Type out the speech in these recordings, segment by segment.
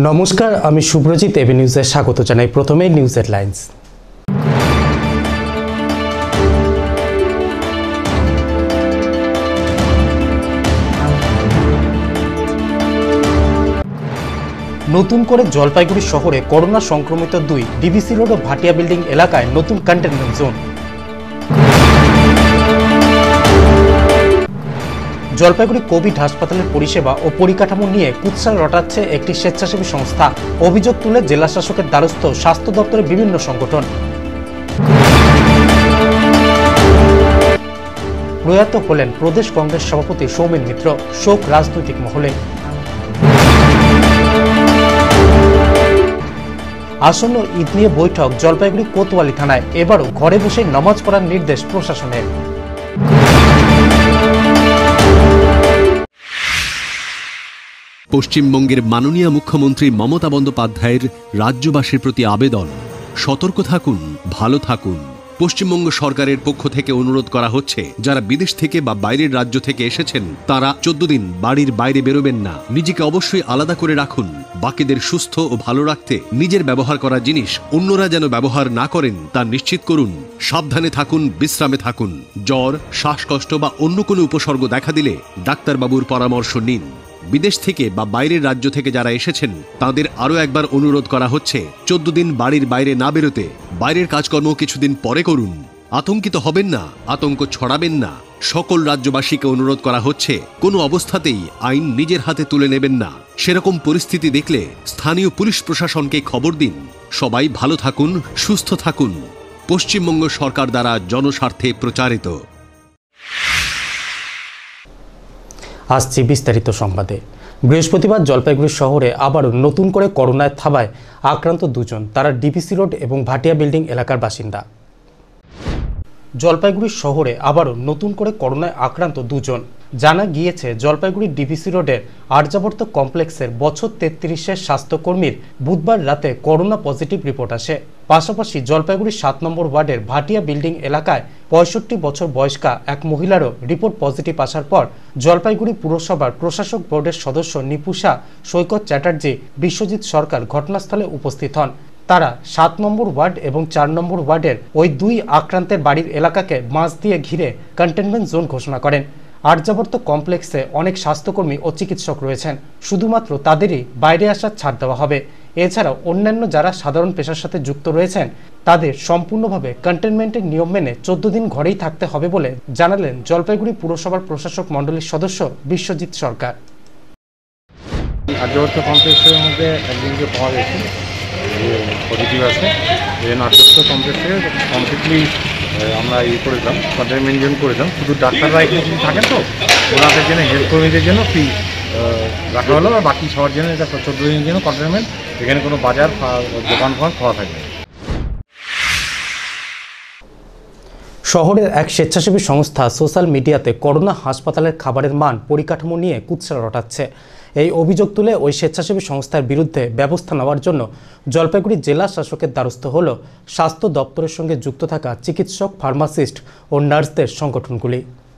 নমস্কার, আমি শুভ্রজিৎ এবি নিউজে স্বাগত জানাই। প্রথমে নিউজ হেডলাইন্স। নতুন করে জলপাইগুড়ি শহরে করোনা সংক্রমিত 2 ডিবিসি রোড ও ভাটিয়া বিল্ডিং এলাকায় নতুন কন্টেইনমেন্ট জোন। জলপাইগুড়ি কোভিড হাসপাতালের পরিষেবা ও পরিকাঠামো নিয়ে কুৎসা রটাচ্ছে একটি স্বেচ্ছাসেবী সংস্থা। অভিযোগ তুলে জেলা শাসকের দ্বারস্থ স্বাস্থ্য দপ্তরের বিভিন্ন সংগঠন। প্রয়াত হলেন প্রদেশ কংগ্রেস সভাপতি সৌমেন মিত্র, শোক রাজনৈতিক মহলে। আসন্ন ঈদ নিয়ে বৈঠক জলপাইগুড়ি কোতোয়ালি থানায়। এবারও ঘরে বসে নামাজ পড়ার নির্দেশ প্রশাসনের। পশ্চিমবঙ্গের মাননীয় মুখ্যমন্ত্রী মমতা বন্দ্যোপাধ্যায়ের রাজ্যবাসীর প্রতি আবেদন, সতর্ক থাকুন, ভালো থাকুন। পশ্চিমবঙ্গ সরকারের পক্ষ থেকে অনুরোধ করা হচ্ছে, যারা বিদেশ থেকে বা বাইরের রাজ্য থেকে এসেছেন তারা 14 দিন বাড়ির বাইরে বেরোবেন না। নিজেকে অবশ্যই আলাদা করে রাখুন। বাকিদের সুস্থ ও ভালো রাখতে নিজের ব্যবহার করা জিনিস অন্যরা যেন ব্যবহার না করেন তা নিশ্চিত করুন। সাবধানে থাকুন, বিশ্রামে থাকুন। জ্বর, শ্বাসকষ্ট বা অন্য কোনো উপসর্গ দেখা দিলে ডাক্তারবাবুর পরামর্শ নিন। বিদেশ থেকে বা বাইরের রাজ্য থেকে যারা এসেছেন তাদের আরও একবার অনুরোধ করা হচ্ছে, 14 দিন বাড়ির বাইরে না বেরোতে। বাইরের কাজকর্ম কিছুদিন পরে করুন। আতঙ্কিত হবেন না, আতঙ্ক ছড়াবেন না। সকল রাজ্যবাসীকে অনুরোধ করা হচ্ছে, কোনো অবস্থাতেই আইন নিজের হাতে তুলে নেবেন না। সেরকম পরিস্থিতি দেখলে স্থানীয় পুলিশ প্রশাসনকে খবর দিন। সবাই ভালো থাকুন, সুস্থ থাকুন। পশ্চিমবঙ্গ সরকার দ্বারা জনস্বার্থে প্রচারিত। আসছি বিস্তারিত সংবাদে। বৃহস্পতিবার জলপাইগুড়ি শহরে আবারও নতুন করে করোনায় থাবায় আক্রান্ত 2 জন। তারা ডিবিসি রোড এবং ভাটিয়া বিল্ডিং এলাকার বাসিন্দা। জলপাইগুড়ি শহরে আবারও নতুন করে করোনায় আক্রান্ত 2 জন। জানা গিয়েছে, জলপাইগুড়ি ডিবিসি রোডের আর্যাবর্ত কমপ্লেক্সের বছর 33-এর স্বাস্থ্যকর্মীর বুধবার রাতে করোনা পজিটিভ রিপোর্ট আসে। পাশাপাশি জলপাইগুড়ি 7 নম্বর ওয়ার্ডের ভাটিয়া বিল্ডিং এলাকায় 65 বছর বয়স্কা এক মহিলারও রিপোর্ট পজিটিভ আসার পর জলপাইগুড়ি পুরসভার প্রশাসক বোর্ডের সদস্য নিপুষা, সৈকত চ্যাটার্জি, বিশ্বজিৎ সরকার ঘটনাস্থলে উপস্থিত হন। তারা 7 নম্বর ওয়ার্ড এবং 4 নম্বর ওয়ার্ডের ওই 2 আক্রান্তের বাড়ির এলাকাকে মাছ দিয়ে ঘিরে কন্টেইনমেন্ট জোন ঘোষণা করেন। আর্যাবর্ত কমপ্লেক্সে অনেক স্বাস্থ্যকর্মী ও চিকিৎসক রয়েছেন, শুধুমাত্র তাদেরই বাইরে আসার ছাড় দেওয়া হবে। এছাড়াও অন্যান্য যারা সাধারণ পেশার সাথে যুক্ত রয়েছেন তাদের সম্পূর্ণভাবে কন্টেইনমেন্টের নিয়ম মেনে 14 দিন ঘরেই থাকতে হবে বলে জানালেন জলপাইগুড়ি পুরসভার প্রশাসক মণ্ডলীর সদস্য বিশ্বজিৎ সরকার। আর্যাবর্ত কমপ্লেক্সের মধ্যে একদিনকে পাওয়া গেছে পজিটিভ আছে। এই জন্য আর্যাবর্ত কমপ্লেক্সে কমপ্লিটলি আমরা করেছিলাম, কন্টেইনমেন্ট জোন করেছিলাম। শুধু ডাক্তাররা এখানে কিছু থাকেন তো ওনাদের জন্য, হেলথ কর্মীদের জন্য ফ্রি রাখা হলো, আর বাকি সবার জন্য এটা 14 দিনের জন্য কন্টেইনমেন্ট। এখানে কোনো বাজার দোকান খোলা থাকবে। শহরের এক স্বেচ্ছাসেবী সংস্থা সোশ্যাল মিডিয়াতে করোনা হাসপাতালের খাবারের মান পরিকাঠামো নিয়ে কুৎসা রটাচ্ছে। এই অভিযোগ তুলে ওই স্বেচ্ছাসেবী সংস্থার বিরুদ্ধে ব্যবস্থা নেওয়ার জন্য জলপাইগুড়ি জেলা শাসকের দ্বারস্থ হল স্বাস্থ্য দপ্তরের সঙ্গে যুক্ত থাকা চিকিৎসক, ফার্মাসিস্ট ও নার্সদের সংগঠনগুলি।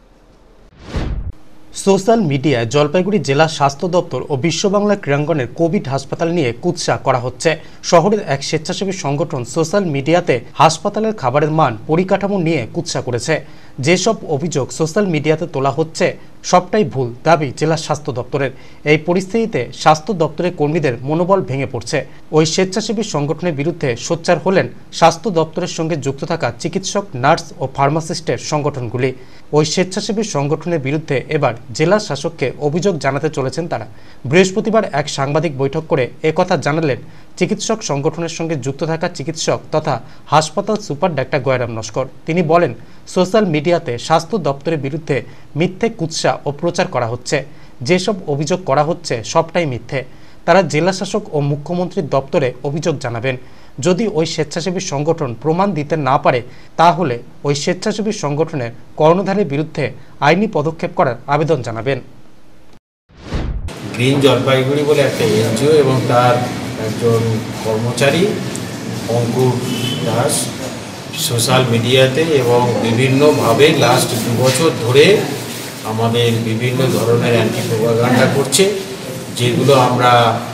সোশ্যাল মিডিয়ায় জলপাইগুড়ি জেলা স্বাস্থ্য দপ্তর ও বিশ্ববাংলা ক্রীড়াঙ্গনের কোভিড হাসপাতাল নিয়ে কুৎসা করা হচ্ছে। শহরের এক স্বেচ্ছাসেবী সংগঠন সোশ্যাল মিডিয়াতে হাসপাতালের খাবারের মান পরিকাঠামো নিয়ে কুৎসা করেছে। যেসব অভিযোগ সোশ্যাল মিডিয়াতে তোলা হচ্ছে সবটাই ভুল দাবি জেলা স্বাস্থ্য দপ্তরের। এই পরিস্থিতিতে স্বাস্থ্য দপ্তরের কর্মীদের মনোবল ভেঙে পড়ছে। ওই স্বেচ্ছাসেবী সংগঠনের বিরুদ্ধে সোচ্চার হলেন স্বাস্থ্য দপ্তরের সঙ্গে যুক্ত থাকা চিকিৎসক, নার্স ও ফার্মাসিস্টের সংগঠনগুলি। ওই স্বেচ্ছাসেবী সংগঠনের বিরুদ্ধে এবার জেলা শাসককে অভিযোগ জানাতে চলেছেন তারা। বৃহস্পতিবার এক সাংবাদিক বৈঠক করে একথা জানালেন চিকিৎসক সংগঠনের সঙ্গে যুক্ত থাকা চিকিৎসক তথা হাসপাতাল সুপার ডাক্তার গয়রাম নস্কর। তিনি বলেন, সোশ্যাল মিডিয়াতে স্বাস্থ্য দপ্তরের বিরুদ্ধে মিথ্যে কুৎসা ও প্রচার করা হচ্ছে। যেসব অভিযোগ করা হচ্ছে সবটাই মিথ্যে। তারা জেলা শাসক ও মুখ্যমন্ত্রীর দপ্তরে অভিযোগ জানাবেন। যদি ওই স্বেচ্ছাসেবী সংগঠন প্রমাণ দিতে না পারে তাহলে ওই স্বেচ্ছাসেবী সংগঠনের কর্ণধারের বিরুদ্ধে আইনি পদক্ষেপ করার আবেদন জানাবেন। গ্রিন জলপাইগুড়ি বলে একটা এনজিও এবং তার একজন কর্মচারী অঙ্কুর দাস সোশ্যাল মিডিয়াতে এবং বিভিন্নভাবে লাস্ট 2 বছর ধরে আমাদের বিভিন্ন ধরনের অ্যান্টি প্রোপাগান্ডা করছে, যেগুলো আমরা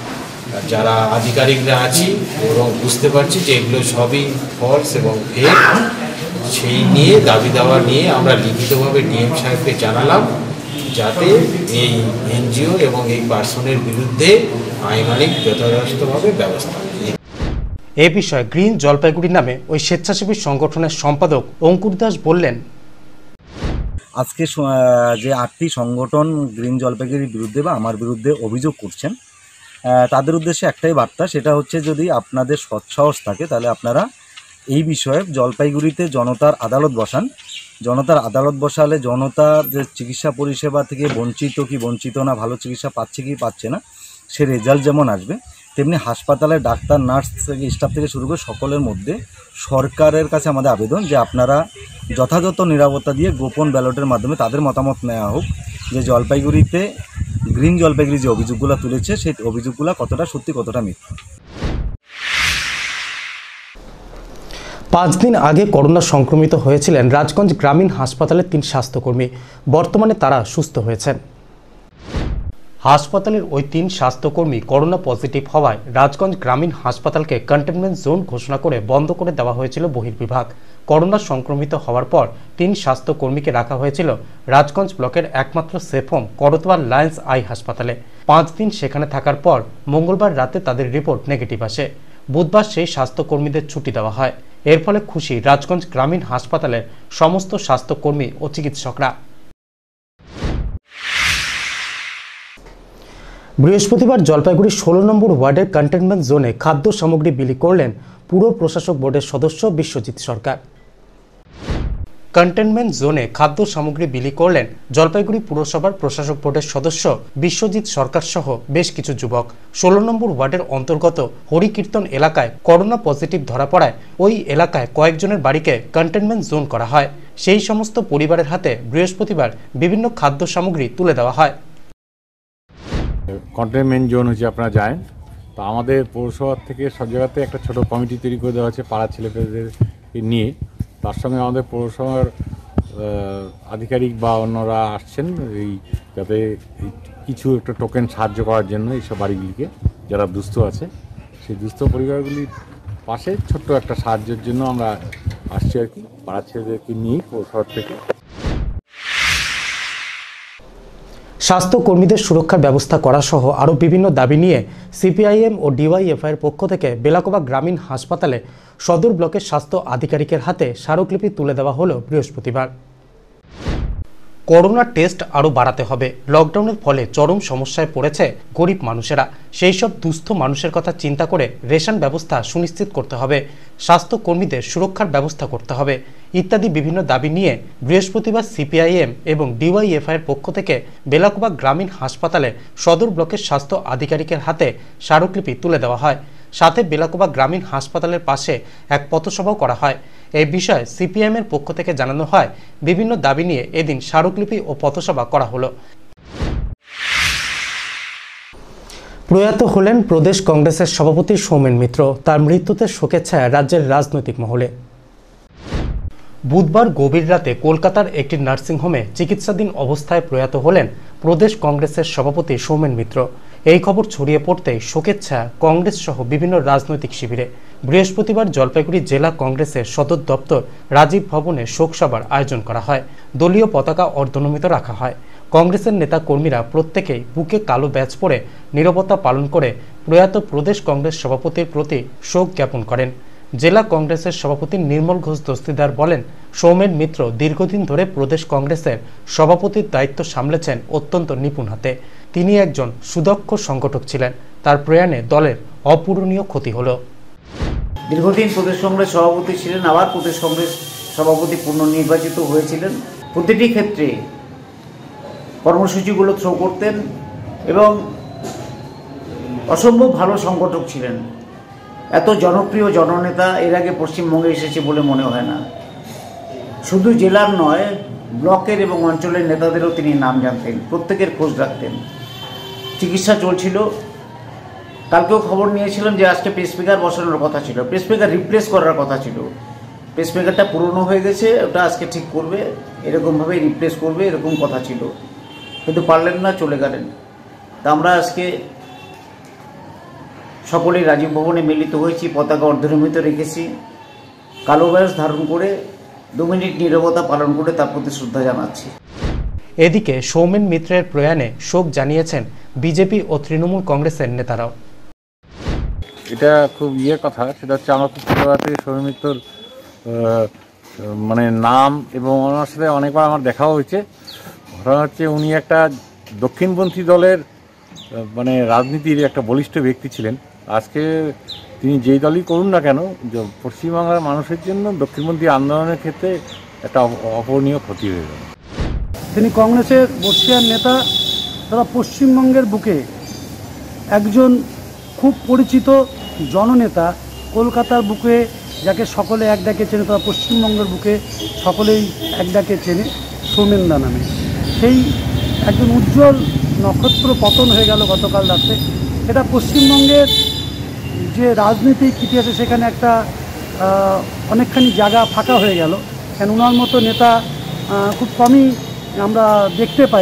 যারা আধিকারিকরা আছি এবং বুঝতে পারছি যে এগুলো সবই ফলস এবং ফেক। সেই নিয়ে দাবি দাওয়া নিয়ে আমরা লিখিতভাবে ডিএম সাহেবকে জানালাম যাতে এই এনজিও এবং এই পার্সনের বিরুদ্ধে আইনানিক যথাযথভাবে ব্যবস্থা নেয়। এ বিষয়ে গ্রিন জলপাইগুড়ি নামে ওই স্বেচ্ছাসেবী সংগঠনের সম্পাদক অঙ্কুর দাস বললেন, আজকে যে 8টি সংগঠন গ্রিন জলপাইগুড়ির বিরুদ্ধে বা আমার বিরুদ্ধে অভিযোগ করছেন, তাদের উদ্দেশ্যে একটাই বার্তা, সেটা হচ্ছে যদি আপনাদের সৎসাহস থাকে তাহলে আপনারা এই বিষয়ে জলপাইগুড়িতে জনতার আদালত বসান। জনতার আদালত বসালে জনতার যে চিকিৎসা পরিষেবা থেকে বঞ্চিত কি বঞ্চিত না, ভালো চিকিৎসা পাচ্ছে কি পাচ্ছে না, সে রেজাল্ট যেমন আসবে, তেমনি হাসপাতালে ডাক্তার, নার্স থেকে স্টাফ থেকে শুরু করে সকলের মধ্যে সরকারের কাছে আমাদের আবেদন যে আপনারা যথাযথ নিরাপত্তা দিয়ে গোপন ব্যালটের মাধ্যমে তাদের মতামত নেওয়া হোক যে জলপাইগুড়িতে গ্রিন জলপাইগুড়ি যে অভিযোগগুলো তুলেছে সেই অভিযোগগুলো কতটা সত্যি কতটা মিথ্যা। 5 দিন আগে করোনা সংক্রমিত হয়েছিলেন রাজগঞ্জ গ্রামীণ হাসপাতালের 3 স্বাস্থ্যকর্মী। বর্তমানে তারা সুস্থ হয়েছেন। হাসপাতালের ওই 3 স্বাস্থ্যকর্মী করোনা পজিটিভ হওয়ায় রাজগঞ্জ গ্রামীণ হাসপাতালকে কন্টেনমেন্ট জোন ঘোষণা করে বন্ধ করে দেওয়া হয়েছিল বহির্বিভাগ। করোনা সংক্রমিত হওয়ার পর 3 স্বাস্থ্যকর্মীকে রাখা হয়েছিল রাজগঞ্জ ব্লকের একমাত্র safe home Karatoya Lions eye হাসপাতালে। 5 দিন সেখানে থাকার পর মঙ্গলবার রাতে তাদের রিপোর্ট নেগেটিভ আসে। বুধবার সেই স্বাস্থ্যকর্মীদের ছুটি দেওয়া হয়। এর ফলে খুশি রাজগঞ্জ গ্রামীণ হাসপাতালের সমস্ত স্বাস্থ্যকর্মী ও চিকিৎসকরা। বৃহস্পতিবার জলপাইগুড়ি 16 নম্বর ওয়ার্ডের কন্টেনমেন্ট জোনে খাদ্য সামগ্রী বিলি করলেন পুর প্রশাসক বোর্ডের সদস্য বিশ্বজিৎ সরকার। কন্টেনমেন্ট জোনে খাদ্য সামগ্রী বিলি করলেন জলপাইগুড়ি পুরসভার প্রশাসক বোর্ডের সদস্য বিশ্বজিৎ সরকার সহ বেশ কিছু যুবক। 16 নম্বর ওয়ার্ডের অন্তর্গত হরিকীর্তন এলাকায় করোনা পজিটিভ ধরা পড়ায় ওই এলাকায় কয়েকজনের বাড়িকে কন্টেনমেন্ট জোন করা হয়। সেই সমস্ত পরিবারের হাতে বৃহস্পতিবার বিভিন্ন খাদ্য সামগ্রী তুলে দেওয়া হয়। কন্টেনমেন্ট জোন হচ্ছে আপনারা জানেন, তো আমাদের পৌরসভা থেকে সব জায়গাতে একটা ছোট কমিটি তৈরি করে দেওয়া হচ্ছে পাড়ার ছেলেপেলেদেরকে নিয়ে। তার সঙ্গে আমাদের পৌরসভার আধিকারিক বা অন্যরা আসছেন এই যাতে কিছু একটা টোকেন সাহায্য করার জন্য এইসব বাড়িগুলিকে যারা দুস্থ আছে সেই দুস্থ পরিবারগুলির পাশে ছোট্ট একটা সাহায্যের জন্য আমরা আসছি আর কি, পাড়ার ছেলেদেরকে নিয়ে পৌরসভা থেকে। স্বাস্থ্যকর্মীদের সুরক্ষার ব্যবস্থা করা সহ আরও বিভিন্ন দাবি নিয়ে সিপিআইএম ও ডিওয়াইএফআই এর পক্ষ থেকে বেলাকোবা গ্রামীণ হাসপাতালে সদর ব্লকের স্বাস্থ্য আধিকারিকের হাতে স্মারকলিপি তুলে দেওয়া হলো বৃহস্পতিবার। করোনা টেস্ট আরও বাড়াতে হবে। লকডাউনের ফলে চরম সমস্যায় পড়েছে গরিব মানুষেরা। সেই সব দুস্থ মানুষের কথা চিন্তা করে রেশন ব্যবস্থা সুনিশ্চিত করতে হবে, স্বাস্থ্যকর্মীদের সুরক্ষার ব্যবস্থা করতে হবে ইত্যাদি বিভিন্ন দাবি নিয়ে বৃহস্পতিবার সিপিআইএম এবং ডিওয়াইএফআই এর পক্ষ থেকে বেলাকোবা গ্রামীণ হাসপাতালে সদর ব্লকের স্বাস্থ্য আধিকারিকের হাতে স্মারকলিপি তুলে দেওয়া হয়। সাথে বেলাকোবা গ্রামীণ হাসপাতালের পাশে এক পথসভাও করা হয়। এই বিষয়ে সিপিএম এর পক্ষ থেকে জানানো হয় বিভিন্ন দাবি নিয়ে এদিন স্মারকলিপি ও পথসভা করা হলো। প্রয়াত হলেন প্রদেশ কংগ্রেসের সভাপতি সৌমেন মিত্র। তার মৃত্যুতে শোকের ছায়া রাজ্যের রাজনৈতিক মহলে। বুধবার গভীর রাতে কলকাতার একটি নার্সিংহোমে চিকিৎসাধীন অবস্থায় প্রয়াত হলেন প্রদেশ কংগ্রেসের সভাপতি সৌমেন মিত্র। এই খবর ছড়িয়ে পড়তেই শোকের ছায়া কংগ্রেস সহ বিভিন্ন রাজনৈতিক শিবিরে। বৃহস্পতিবার জলপাইগুড়ি জেলা কংগ্রেসের সদর দপ্তর রাজীব ভবনে শোকসভার আয়োজন করা হয়। দলীয় পতাকা অর্ধনমিত রাখা হয়। কংগ্রেসের নেতা কর্মীরা প্রত্যেকেই বুকে কালো ব্যাজ পরে নীরবতা পালন করে প্রয়াত প্রদেশ কংগ্রেস সভাপতির প্রতি শোক জ্ঞাপন করেন। জেলা কংগ্রেসের সভাপতি নির্মল ঘোষ দস্তিদার বলেন, সৌমেন মিত্র দীর্ঘদিন ধরে প্রদেশ কংগ্রেসের সভাপতির দায়িত্ব সামলেছেন অত্যন্ত নিপুণ হাতে। তিনি একজন সুদক্ষ সংগঠক ছিলেন। তার প্রয়াণে দলের অপূরণীয় ক্ষতি হলো। দীর্ঘদিন প্রদেশ কংগ্রেস সভাপতি ছিলেন, আবার প্রদেশ কংগ্রেস সভাপতি পুনর্নির্বাচিত হয়েছিলেন। প্রতিটি ক্ষেত্রে কর্মসূচিগুলো থ্রো করতেন এবং অসম্ভব ভালো সংগঠক ছিলেন। এত জনপ্রিয় জননেতা এর আগে পশ্চিমবঙ্গে এসেছে বলে মনে হয় না। শুধু জেলার নয়, ব্লকের এবং অঞ্চলের নেতাদেরও তিনি নাম জানতেন, প্রত্যেকের খোঁজ রাখতেন। চিকিৎসা চলছিল। কালকেও খবর নিয়েছিলাম যে আজকে পেসমেকার বসানোর কথা ছিল, পেসমেকার রিপ্লেস করার কথা ছিল। পেসমেকারটা পুরনো হয়ে গেছে, ওটা আজকে ঠিক করবে, এরকমভাবে রিপ্লেস করবে, এরকম কথা ছিল, কিন্তু পারলেন না, চলে গেলেন। তা আমরা আজকে সকলেই রাজীব ভবনে মিলিত হয়েছি, পতাকা অর্ধনমিত রেখেছি, কালো ব্যাজ ধারণ করে 2 মিনিট নীরবতা পালন করে তার প্রতি শ্রদ্ধা জানাচ্ছি। এদিকে সৌমেন মিত্রের প্রয়াণে শোক জানিয়েছেন বিজেপি ও তৃণমূল কংগ্রেসের নেতারাও। এটা খুব কথা, সেটা হচ্ছে আমার খুব ছোটবেলা থেকে সৌমেন মিত্রর মানে নাম এবং ওনার সাথে অনেকবার আমার দেখাও হয়েছে। ঘটনা হচ্ছে উনি একটা দক্ষিণপন্থী দলের মানে রাজনীতির একটা বলিষ্ঠ ব্যক্তি ছিলেন। আজকে তিনি যেই দলই করুন না কেন, পশ্চিমবাংলার মানুষের জন্য দক্ষিণপন্থী আন্দোলনের ক্ষেত্রে একটা অপূরণীয় ক্ষতি হয়ে গেল। তিনি কংগ্রেসের বর্ষিয়ান নেতা তথা পশ্চিমবঙ্গের বুকে একজন খুব পরিচিত জননেতা, কলকাতার বুকে যাকে সকলে এক ডাকে চেনে তথা পশ্চিমবঙ্গের বুকে সকলেই এক ডাকে চেনে সৌমেনদা নামে। সেই একজন উজ্জ্বল নক্ষত্র পতন হয়ে গেল গতকাল রাতে। এটা পশ্চিমবঙ্গের যে রাজনৈতিক ইতিহাসে সেখানে একটা অনেকখানি জায়গা ফাঁকা হয়ে গেল, কেন ওনার মতো নেতা খুব কমই আমরা দেখতে পাই।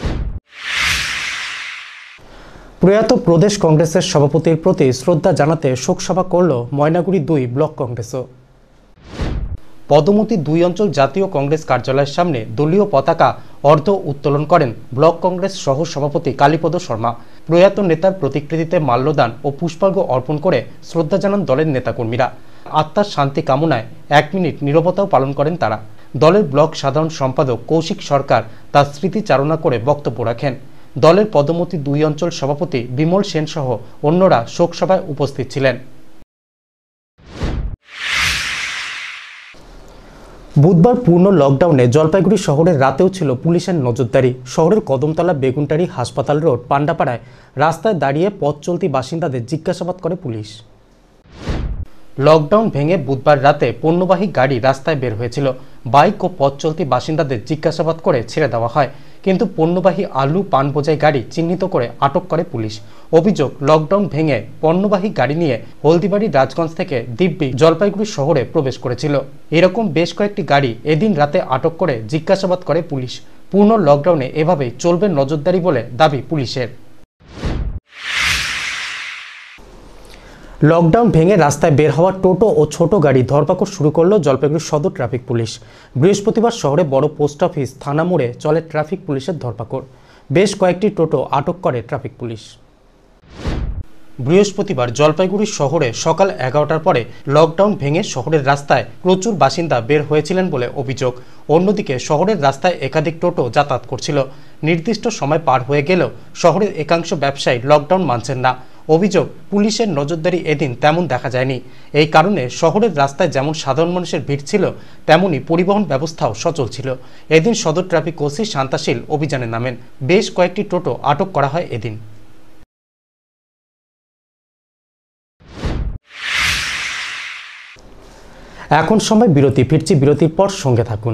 প্রয়াত প্রদেশ কংগ্রেসের সভাপতির প্রতি শ্রদ্ধা জানাতে শোকসভা করল ময়নাগুড়ি 2 ব্লক কংগ্রেসও। পদমতি 2 অঞ্চল জাতীয় কংগ্রেস কার্যালয়ের সামনে দলীয় পতাকা অর্ধ উত্তোলন করেন ব্লক কংগ্রেস সহ সভাপতি কালীপদ শর্মা। প্রয়াত নেতার প্রতিকৃতিতে মাল্যদান ও পুষ্পার্ঘ অর্পণ করে শ্রদ্ধা জানান দলের নেতাকর্মীরা। আত্মার শান্তি কামনায় 1 মিনিট নীরবতাও পালন করেন তারা। দলের ব্লক সাধারণ সম্পাদক কৌশিক সরকার তার স্মৃতিচারণা করে বক্তব্য রাখেন। দলের পদমতি 2 অঞ্চল সভাপতি বিমল সেন সহ অন্যরা শোকসভায় উপস্থিত ছিলেন। বুধবার পূর্ণ লকডাউনে জলপাইগুড়ি শহরের রাতেও ছিল পুলিশের নজরদারি। শহরের কদমতলা বেগুনটারি হাসপাতাল রোড পান্ডাপাড়ায় রাস্তায় দাঁড়িয়ে পথ চলতি বাসিন্দাদের জিজ্ঞাসাবাদ করে পুলিশ। লকডাউন ভেঙে বুধবার রাতে পণ্যবাহী গাড়ি রাস্তায় বের হয়েছিল। বাইক ও পথ চলতি বাসিন্দাদের জিজ্ঞাসাবাদ করে ছেড়ে দেওয়া হয়, কিন্তু পণ্যবাহী আলু পান বোঝাই গাড়ি চিহ্নিত করে আটক করে পুলিশ। অভিযোগ, লকডাউন ভেঙে পণ্যবাহী গাড়ি নিয়ে হলদিবাড়ি রাজগঞ্জ থেকে দিব্যি জলপাইগুড়ি শহরে প্রবেশ করেছিল। এরকম বেশ কয়েকটি গাড়ি এদিন রাতে আটক করে জিজ্ঞাসাবাদ করে পুলিশ। পূর্ণ লকডাউনে এভাবেই চলবে নজরদারি বলে দাবি পুলিশের। লকডাউন ভেঙে রাস্তায় বের হওয়া টোটো ও ছোট গাড়ি ধরপাকড় শুরু করল জলপাইগুড়ি সদর ট্রাফিক পুলিশ। বৃহস্পতিবার শহরে বড় পোস্ট অফিস থানা মোড়ে চলে ট্রাফিক পুলিশের ধরপাকড়। বেশ কয়েকটি টোটো আটক করে ট্রাফিক পুলিশ। বৃহস্পতিবার জলপাইগুড়ি শহরে সকাল 11টার পরে লকডাউন ভেঙে শহরের রাস্তায় প্রচুর বাসিন্দা বের হয়েছিলেন বলে অভিযোগ। অন্যদিকে শহরের রাস্তায় একাধিক টোটো যাতায়াত করছিল। নির্দিষ্ট সময় পার হয়ে গেলেও শহরের একাংশ ব্যবসায়ী লকডাউন মানছেন না। অভিযোগ, পুলিশের নজরদারি এদিন তেমন দেখা যায়নি। এই কারণে শহরের রাস্তায় যেমন সাধারণ মানুষের ভিড় ছিল, তেমনি পরিবহন ব্যবস্থাও সচল ছিল। এদিন সদর ট্রাফিক ওসি শান্তাশীল অভিযানে নামেন। বেশ কয়েকটি টোটো আটক করা হয় এদিন। এখন সময় বিরতি, ফিরছি বিরতির পর সঙ্গে থাকুন।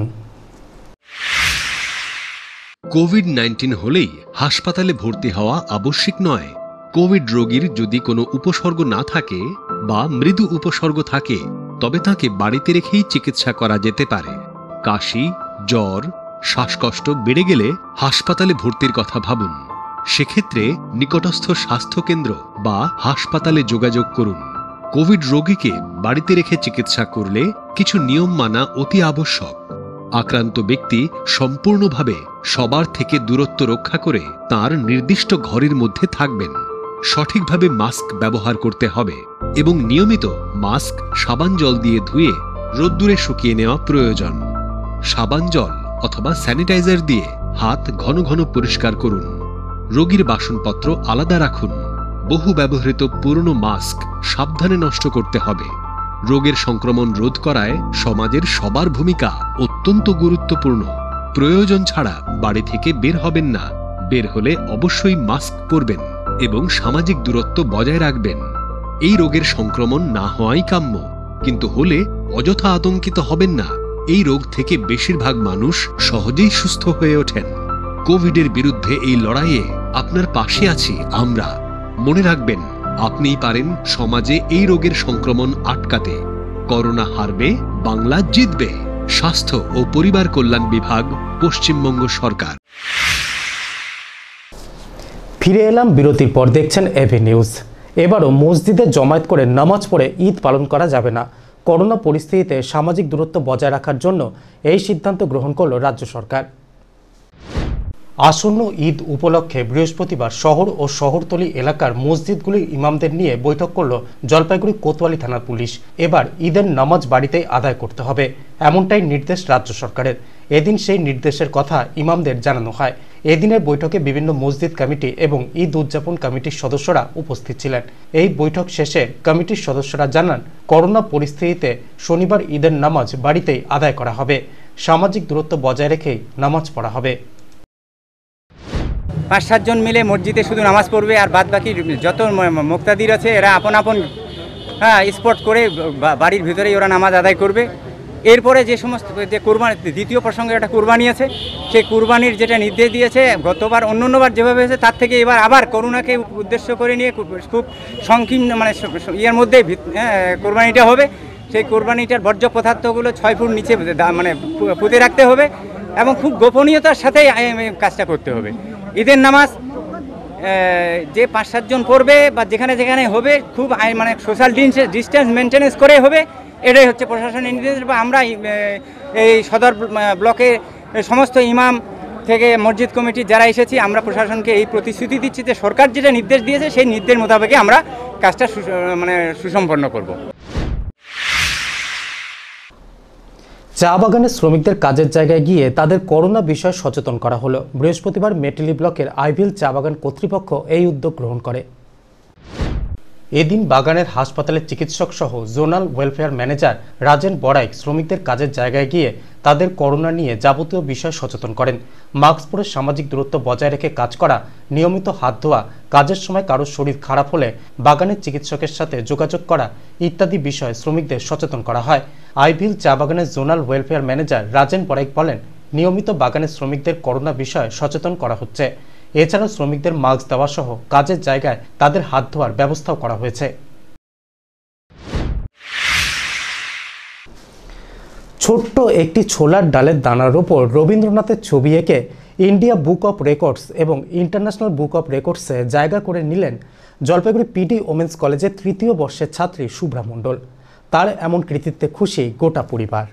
কোভিড-19 হলেই হাসপাতালে ভর্তি হওয়া আবশ্যিক নয়। কোভিড রোগীর যদি কোনো উপসর্গ না থাকে বা মৃদু উপসর্গ থাকে, তবে তাকে বাড়িতে রেখেই চিকিৎসা করা যেতে পারে। কাশি, জ্বর, শ্বাসকষ্ট বেড়ে গেলে হাসপাতালে ভর্তির কথা ভাবুন। সেক্ষেত্রে নিকটস্থ স্বাস্থ্যকেন্দ্র বা হাসপাতালে যোগাযোগ করুন। কোভিড রোগীকে বাড়িতে রেখে চিকিৎসা করলে কিছু নিয়ম মানা অতি আবশ্যক। আক্রান্ত ব্যক্তি সম্পূর্ণভাবে সবার থেকে দূরত্ব রক্ষা করে তার নির্দিষ্ট ঘরের মধ্যে থাকবেন। সঠিকভাবে মাস্ক ব্যবহার করতে হবে এবং নিয়মিত মাস্ক সাবান জল দিয়ে ধুয়ে রোদ্দুরে শুকিয়ে নেওয়া প্রয়োজন। সাবান জল অথবা স্যানিটাইজার দিয়ে হাত ঘন ঘন পরিষ্কার করুন। রোগীর বাসনপত্র আলাদা রাখুন। বহু ব্যবহৃত পুরনো মাস্ক সাবধানে নষ্ট করতে হবে। রোগের সংক্রমণ রোধ করায় সমাজের সবার ভূমিকা অত্যন্ত গুরুত্বপূর্ণ। প্রয়োজন ছাড়া বাড়ি থেকে বের হবেন না। বের হলে অবশ্যই মাস্ক পরবেন এবং সামাজিক দূরত্ব বজায় রাখবেন। এই রোগের সংক্রমণ না হওয়াই কাম্য, কিন্তু হলে অযথা আতঙ্কিত হবেন না। এই রোগ থেকে বেশিরভাগ মানুষ সহজেই সুস্থ হয়ে ওঠেন। কোভিডের বিরুদ্ধে এই লড়াইয়ে আপনার পাশে আছি আমরা। মনে রাখবেন, আপনিই পারেন সমাজে এই রোগের সংক্রমণ আটকাতে। করোনা হারবে, বাংলা জিতবে। স্বাস্থ্য ও পরিবার কল্যাণ বিভাগ, পশ্চিমবঙ্গ সরকার। ফিরে এলাম বিরতির পর, দেখছেন এভি নিউজ। এবারও মসজিদে জমায়েত করে নামাজ পড়ে ঈদ পালন করা যাবে না। করোনা পরিস্থিতিতে সামাজিক দূরত্ব বজায় রাখার জন্য এই সিদ্ধান্ত গ্রহণ করল রাজ্য সরকার। আসন্ন ঈদ উপলক্ষে বৃহস্পতিবার শহর ও শহরতলি এলাকার মসজিদগুলির ইমামদের নিয়ে বৈঠক করল জলপাইগুড়ি কোতোয়ালি থানার পুলিশ। এবার ঈদের নামাজ বাড়িতেই আদায় করতে হবে, এমনটাই নির্দেশ রাজ্য সরকারের। এদিন সেই নির্দেশের কথা ইমামদের জানানো হয়। এদিনের বৈঠকে বিভিন্ন মসজিদ কমিটি এবং ঈদ উদযাপন কমিটির সদস্যরা উপস্থিত ছিলেন। এই বৈঠক শেষে কমিটির সদস্যরা জানান, করোনা পরিস্থিতিতে শনিবার ঈদের নামাজ বাড়িতেই আদায় করা হবে, সামাজিক দূরত্ব বজায় রেখেই নামাজ পড়া হবে। 5-7 জন মিলে মসজিদে শুধু নামাজ পড়বে, আর বাদ বাকি যত মুক্তাদির আছে এরা আপন আপন স্পট করে বাড়ির ভিতরেই ওরা নামাজ আদায় করবে। এরপরে যে সমস্ত যে কুরবানি, দ্বিতীয় প্রসঙ্গে একটা কুরবানি আছে, সেই কুরবানির যেটা নির্দেশ দিয়েছে গতবার অন্যান্যবার যেভাবে হয়েছে তার থেকে এবার আবার করোনাকে উদ্দেশ্য করে নিয়ে খুব সংকীর্ণ মানে ইয়ের মধ্যে কোরবানিটা হবে। সেই কোরবানিটার বর্জ্য পদার্থগুলো 6 ফুট নিচে মানে পুঁতে রাখতে হবে এবং খুব গোপনীয়তার সাথে কাজটা করতে হবে। ঈদের নামাজ যে 5-7 জন পড়বে বা যেখানে যেখানে হবে খুব মানে সোশ্যাল ডিস্টেন্স মেনটেন্স করে হবে, এটাই হচ্ছে প্রশাসনের নির্দেশ। বা আমরা এই সদর ব্লকে সমস্ত ইমাম থেকে মসজিদ কমিটি যারা এসেছি, আমরা প্রশাসনকে এই প্রতিশ্রুতি দিচ্ছি যে সরকার যেটা নির্দেশ দিয়েছে সেই নির্দেশ মোতাবেকই আমরা কাজটা মানে সুসম্পন্ন করব। চা বাগানের শ্রমিকদের কাজের জায়গায় গিয়ে তাদের করোনা বিষয়ে সচেতন করা হলো। বৃহস্পতিবার মেটেলি ব্লকের আইভিল চা বাগান কর্তৃপক্ষ এই উদ্যোগ গ্রহণ করে। এদিন বাগানের হাসপাতালের চিকিৎসক সহ zonal welfare manager Rajen Baraik শ্রমিকদের কাজের জায়গায় গিয়ে তাদের করোনা নিয়ে যাবতীয় বিষয় সচেতন করেন। মাস্ক পরে সামাজিক দূরত্ব বজায় রেখে কাজ করা, নিয়মিত হাত ধোয়া, কাজের সময় কারোর শরীর খারাপ হলে বাগানের চিকিৎসকের সাথে যোগাযোগ করা ইত্যাদি বিষয়ে শ্রমিকদের সচেতন করা হয়। আইভিল চা বাগানের zonal welfare manager Rajen Baraik বলেন, নিয়মিত বাগানের শ্রমিকদের করোনা বিষয়ে সচেতন করা হচ্ছে। এছাড়াও শ্রমিকদের মাস্ক দেওয়া সহ কাজের জায়গায় তাদের হাত ধোয়ার ব্যবস্থাও করা হয়েছে। ছোট্ট একটি ছোলার ডালের দানার ওপর রবীন্দ্রনাথের ছবি এঁকে ইন্ডিয়া বুক অফ রেকর্ডস এবং ইন্টারন্যাশনাল বুক অফ রেকর্ডসে জায়গা করে নিলেন জলপাইগুড়ি পিডি ওমেন্স কলেজের 3য় বর্ষের ছাত্রী শুভ্রা মণ্ডল। তার এমন কৃতিত্বে খুশি গোটা পরিবার।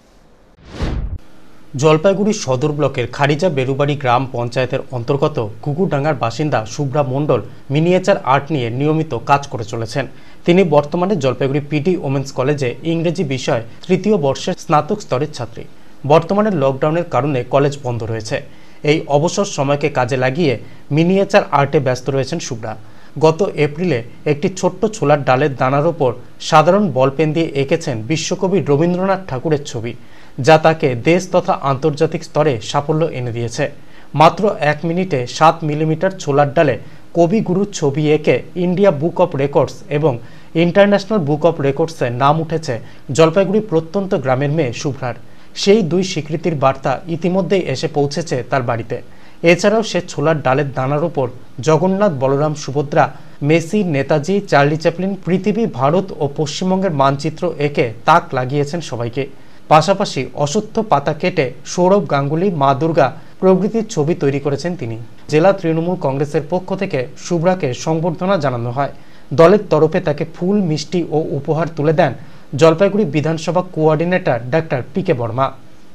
জলপাইগুড়ি সদর ব্লকের খারিজা বেরুবাড়ি গ্রাম পঞ্চায়েতের অন্তর্গত কুকুরডাঙ্গার বাসিন্দা শুভ্রা মণ্ডল মিনিয়েচার আর্ট নিয়ে নিয়মিত কাজ করে চলেছেন। তিনি বর্তমানে জলপাইগুড়ি পিডি ওমেন্স কলেজে ইংরেজি বিষয় 3য় বর্ষের স্নাতক স্তরের ছাত্রী। বর্তমানে লকডাউনের কারণে কলেজ বন্ধ রয়েছে। এই অবসর সময়কে কাজে লাগিয়ে মিনিয়েচার আর্টে ব্যস্ত রয়েছেন শুভ্রা। গত এপ্রিলে একটি ছোট্ট ছোলার ডালের দানার ওপর সাধারণ বলপেন দিয়ে এঁকেছেন বিশ্বকবি রবীন্দ্রনাথ ঠাকুরের ছবি, যা তাকে দেশ তথা আন্তর্জাতিক স্তরে সাফল্য এনে দিয়েছে। মাত্র 1 মিনিটে 7 মিলিমিটার ছোলার ডালে কবিগুরুর ছবি এঁকে ইন্ডিয়া বুক অফ রেকর্ডস এবং ইন্টারন্যাশনাল বুক অফ রেকর্ডসে নাম উঠেছে জলপাইগুড়ি প্রত্যন্ত গ্রামের মেয়ে শুভ্রার। সেই 2 স্বীকৃতির বার্তা ইতিমধ্যেই এসে পৌঁছেছে তার বাড়িতে। এছাড়াও সে ছোলার ডালের দানার ওপর Jagannath, Balaram, Subhadra, Messi, Netaji, Charlie Chaplin, পৃথিবী, ভারত ও পশ্চিমবঙ্গের মানচিত্র এঁকে তাক লাগিয়েছেন সবাইকে। পাশাপাশি অশ্বত্থ পাতা কেটে সৌরভ গাঙ্গুলি, মা দুর্গা প্রভৃতির ছবি তৈরি করেছেন তিনি। জেলা তৃণমূল কংগ্রেসের পক্ষ থেকে শুভ্রাকে সংবর্ধনা জানানো হয়। দলের তরফে তাকে ফুল, মিষ্টি ও উপহার তুলে দেন জলপাইগুড়ি বিধানসভা কোঅর্ডিনেটর ডাক্তার পিকে বর্মা।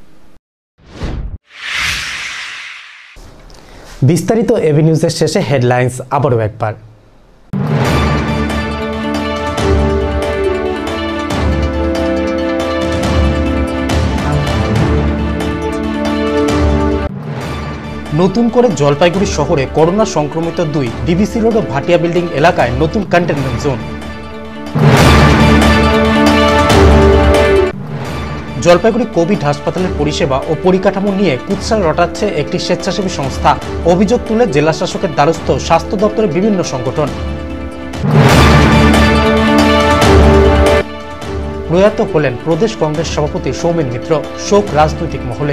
বিস্তারিত এবি নিউজের শেষে হেডলাইন্স আবারও একবার। নতুন করে জলপাইগুড়ি শহরে করোনা সংক্রমিত 2 ডিবিসি রোড ও ভাটিয়া বিল্ডিং এলাকায় নতুন কন্টেনমেন্ট জোন। জলপাইগুড়ি কোভিড হাসপাতালের পরিষেবা ও পরিকাঠামো নিয়ে কুৎসা রটাচ্ছে একটি স্বেচ্ছাসেবী সংস্থা। অভিযোগ তুলে জেলা শাসকের দ্বারস্থ স্বাস্থ্য দপ্তরের বিভিন্ন সংগঠন। প্রয়াত হলেন প্রদেশ কংগ্রেস সভাপতি সৌমেন মিত্র, শোক রাজনৈতিক মহলে।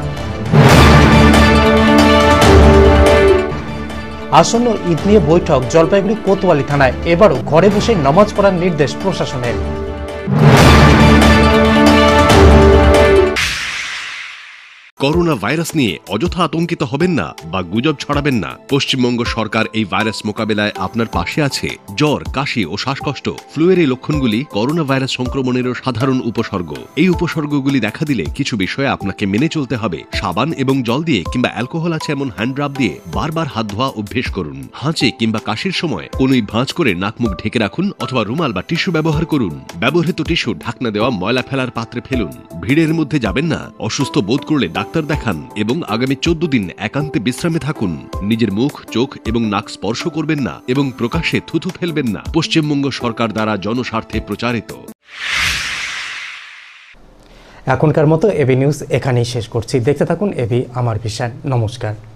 আসন্ন ঈদ নিয়ে বৈঠক জলপাইগুড়ি কোতোয়ালি থানায়। এবারও ঘরে বসে নামাজ পড়ার নির্দেশ প্রশাসনের। করোনা ভাইরাস নিয়ে অযথা আতঙ্কিত হবেন না বা গুজব ছড়াবেন না। পশ্চিমবঙ্গ সরকার এই ভাইরাস মোকাবেলায় আপনার পাশে আছে। জ্বর, কাশি ও শ্বাসকষ্ট, ফ্লুয়ের এই লক্ষণগুলি করোনা ভাইরাস সংক্রমণেরও সাধারণ উপসর্গ। এই উপসর্গগুলি দেখা দিলে কিছু বিষয়ে আপনাকে মেনে চলতে হবে। সাবান এবং জল দিয়ে কিংবা অ্যালকোহল আছে এমন হ্যান্ড রাব দিয়ে বারবার হাত ধোয়া অভ্যেস করুন। হাঁচে কিংবা কাশির সময় কোনোই ভাঁজ করে নাক মুখ ঢেকে রাখুন অথবা রুমাল বা টিস্যু ব্যবহার করুন। ব্যবহৃত টিস্যু ঢাকনা দেওয়া ময়লা ফেলার পাত্রে ফেলুন। ভিড়ের মধ্যে যাবেন না। অসুস্থ বোধ করলে ডাক্তার দেখান এবং আগামী 14 দিন একান্তে বিশ্রামে থাকুন। নিজের মুখ, চোখ এবং নাক স্পর্শ করবেন না এবং প্রকাশ্যে থুথু ফেলবেন না। পশ্চিমবঙ্গ সরকার দ্বারা জনস্বার্থে প্রচারিত। এখনকার মতো এবি নিউজ এখানেই শেষ করছি। দেখতে থাকুন এবি আমার ভিশন। নমস্কার।